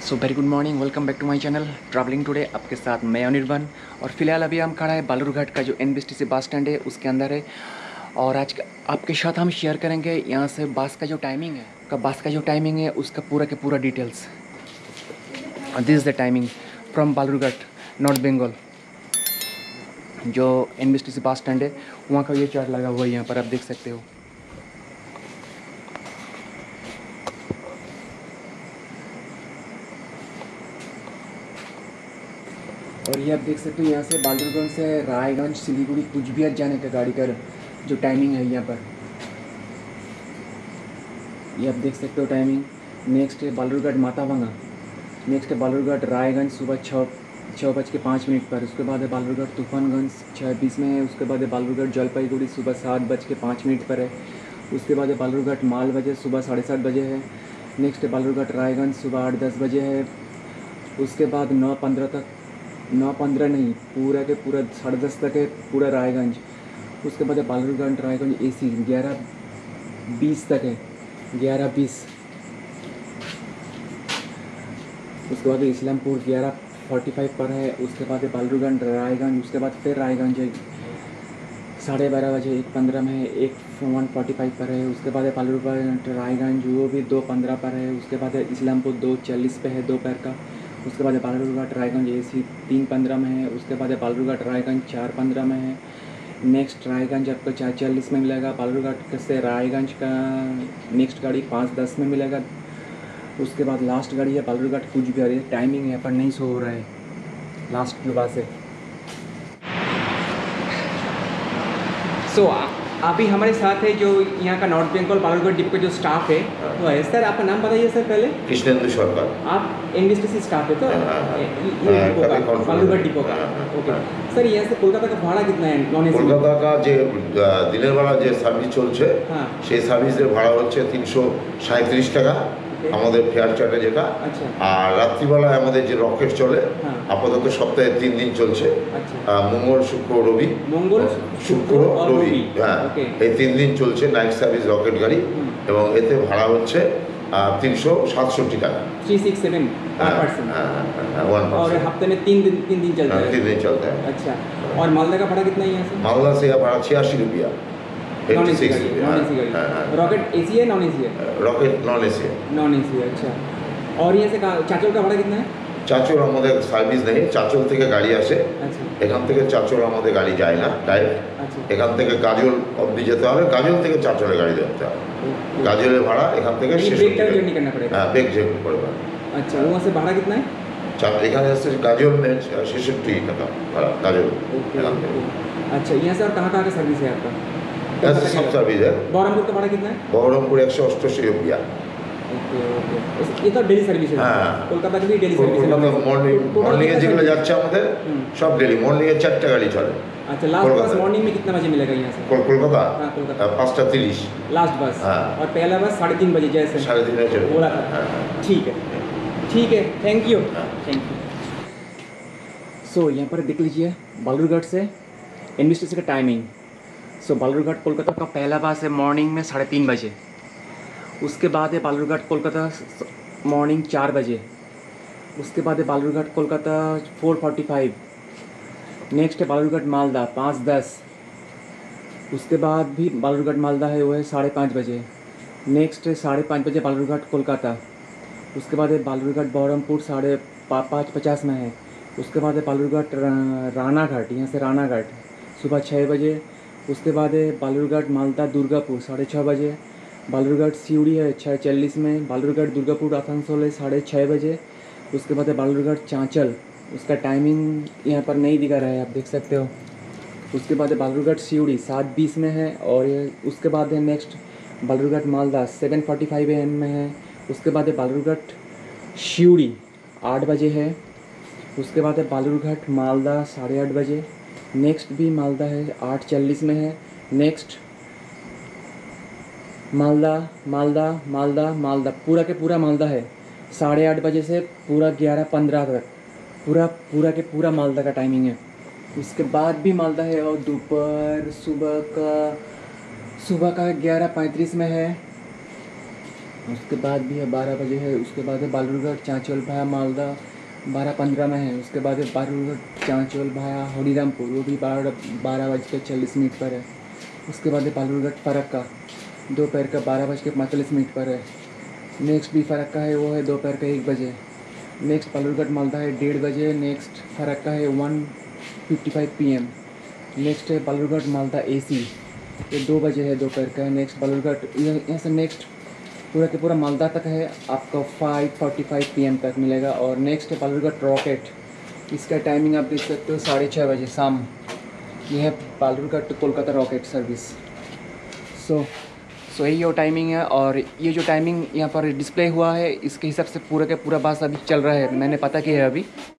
So very good morning, welcome back to my channel travelling today. आपके साथ मैं अनिर्बन। और फिलहाल अभी हम खड़ा है बालूरघाट का जो एनबीएसटीसी बस स्टैंड है उसके अंदर है। और आज आपके साथ हम शेयर करेंगे यहाँ से बस का जो टाइमिंग है उसका पूरा के पूरा details. This is the timing from Balurghat north Bengal. जो एनबीएसटीसी बस स्टैंड है वहाँ का ये चार्ट लगा हुआ है, यहाँ पर आप देख सकते हो। और ये आप देख सकते हो यहाँ से बालूरघाट से रायगंज सिलीगुड़ी कुचबिहार जाने का गाड़ी का जो टाइमिंग है यहाँ पर ये आप देख सकते हो टाइमिंग। नेक्स्ट है बालूरघाट मातावांगा, नेक्स्ट है बालूरघाट रायगंज सुबह 6:05 पर। उसके बाद है बालूरघाट तूफानगंज 6:20 में है। उसके बाद है बालूरघाट जलपाईगुड़ी सुबह 7:05 पर है। उसके बाद है बालूरघाट माल बजे सुबह 7:30 बजे है। नेक्स्ट है बालूरघाट रायगंज सुबह 8:10 बजे है। उसके बाद 9:15 नहीं, पूरा के पूरा 10:30 तक है पूरा रायगंज। उसके बाद है बालूरघाट रायगंज AC 11:20 तक है, 11:20। उसके बाद इस्लामपुर 11:45 पर है। उसके बाद है बालूरघाट रायगंज। उसके बाद फिर रायगंज है 12:30 बजे 1:15 में है, 1:45 पर है। उसके बाद है बालूरघाट रायगंज, वो भी 2:15 पर है। उसके बाद है इस्लामपुर 2:40 पे है दोपहर का। उसके बाद है बालूरघाट रायगंज AC 3:15 में है। उसके बाद है बालूरघाट रायगंज 4:15 में है। नेक्स्ट रायगंज आपको 4:40 में मिलेगा। बालूरघाट से रायगंज का नेक्स्ट गाड़ी 5:10 में मिलेगा। उसके बाद लास्ट गाड़ी है बालूरघाट कुचबिहार। ये टाइमिंग यहाँ पर नहीं शो हो रहा है, लास्ट जो बस है। सो अभी हमारे साथ है जो यहाँ का नॉर्थ बंगाल बालूरघाट डिपो का जो स्टाफ है वो है। सर आपका नाम बताइए सर पहले। कृष्णेंद्र सरकार। आप एनबीएसटीसी स्टाफ है तो बालूरघाट डिपो का। ओके सर, यहाँ से कोलकाता का भाड़ा कितना है नॉन एसी? কলকাতা का যে দিনের বেলা যে সার্ভিস চলছে সেই সার্ভিসের ভাড়া হচ্ছে 337 টাকা আমাদের ফেয়ার চার্টে যেটা। আর রাত্রিবেলায় আমাদের যে রকেট চলে আপাতত সপ্তাহে 3 দিন চলছে, মঙ্গল শুক্র রবি। হ্যাঁ, এই 3 দিন চলছে নাইট সার্ভিস রকেট গাড়ি এবং এতে ভাড়া হচ্ছে 367 টাকা। 367 पर पर्सन। और हफ्ते में 3 दिन चलता है। 3 दिन चलता है। अच्छा, और मालदा का भाड़ा कितना है यहाँ से? मालदा से यहाँ भाड़ा 86 रुपया। नॉन एसी गाड़ी। रॉकेट AC है नॉन एसी है? रॉकेट नॉन एसी है। नॉन एसी है, अच्छा। और यहाँ से चाचल का भाड़ा कितना है? চাচল আমাদের সার্ভিস নেই, চাচল থেকে গাড়ি আসে। এখান থেকে চাচল আমাদের গাড়ি যায় না ডাইরেক্ট। এখান থেকে গাজল অবধি যেতে হবে, গাজল থেকে চাচলে গাড়ি ধরতে হবে। গাজলের ভাড়া এখান থেকে শেষ जर्नी करना पड़ेगा। হ্যাঁ, বেগ জার্নি পড়বে। अच्छा, वहाँ से भाड़ा कितना है? এখানে আসছে গাজল में 66 টাকা ভাড়া গাজল। अच्छा, यहाँ से और कहाँ का सर्विस है आपका? ऐसे सब सर्विस है। बहरमपुर का भाड़ा कितना है? बहरमपुर 188 रुपया। ओके, ये तो डेली सर्विस है। कोलकाता की भी डेली सर्विस है। কলকাতা মর্নিংয়ে যেগুলো যাচ্ছে আমাদের সব ডেলি। মর্নিংয়ে 4টা গাড়ি চলে। अच्छा, लास्ट बस मॉर्निंग में कितना बजे मिलेगा यहाँ से? कोलकाता कोलकाता 5:30 लास्ट बस। और पहला बस 3:30 बजे जैसे 3:30 चले बोला था। ठीक है, थैंक यू। सो यहाँ पर देख लीजिए बालूरघाट से एनबीएसटीसी का टाइमिंग। सो बालूरघाट कोलकाता का पहला बस है मॉर्निंग में 3:30 बजे। उसके बाद है बालूरघाट कोलकाता मॉर्निंग 4 बजे। उसके बाद है बालूरघाट कोलकाता 4:45। नेक्स्ट है बालूरघाट मालदा 5:10। उसके बाद भी बालूरघाट मालदा है वो है 5:30 बजे। नेक्स्ट है 5:30 बजे बालूरघाट कोलकाता। उसके बाद है बालूरघाट बहरमपुर 5:50 में है। उसके बाद है बालूरघाट रानाघाट, यहाँ से रानाघाट सुबह 6 बजे। उसके बाद है बालूरघाट मालदा दुर्गापुर 6:30 बजे। बालूरघाट सिवड़ी है 6:40 में। बालूरघाट दुर्गापुर आसनसोल है 6:30 बजे। उसके बाद है बालूरघाट चांचल, उसका टाइमिंग यहाँ पर नहीं दिखा रहा है, आप देख सकते हो। उसके बाद है बालूरघाट सिवड़ी 7:20 में है। और उसके बाद है नेक्स्ट बालूरघाट मालदा 7:45 AM में है। उसके बाद है बालूरघाट सिवड़ी 8 बजे है। उसके बाद है बालूरघाट मालदा 8:30 बजे। नेक्स्ट भी मालदा है 8:40 में है। नेक्स्ट मालदा पूरा के पूरा मालदा है 8:30 बजे से पूरा 11:15 तक पूरा के पूरा मालदा का टाइमिंग है। उसके बाद भी मालदा है और दोपहर सुबह का 11:35 में है। उसके बाद भी है 12 बजे है। उसके बाद है बालूरघाट चांचल भाया मालदा 12:15 में है। उसके बाद है बालूरघाट चांचल भाया हरिरामपुर, वो भी 12:40 पर है। उसके बाद है बालूरघाट फरक्का दोपहर का 12:45 पर है। नेक्स्ट भी फरक्का है, वो है दोपहर का 1 बजे। नेक्स्ट बालूरघाट मालदा है 1:30 बजे। नेक्स्ट फरक्का है 1:55 PM। नेक्स्ट है बालूरघाट मालदा AC, ये 2 बजे है दोपहर का। नेक्स्ट बालूरघाट यहाँ से नेक्स्ट पूरा के पूरा मालदा तक है आपका 5:45 PM तक मिलेगा। और नेक्स्ट है बालूरघाट रॉकेट, इसका टाइमिंग आप देख सकते हो 6:30 बजे शाम। ये है Balurghat to Kolkata rocket service. So यही वो टाइमिंग है। और ये जो टाइमिंग यहाँ पर डिस्प्ले हुआ है इसके हिसाब से पूरा का पूरा बस अभी चल रहा है, मैंने पता किया है अभी।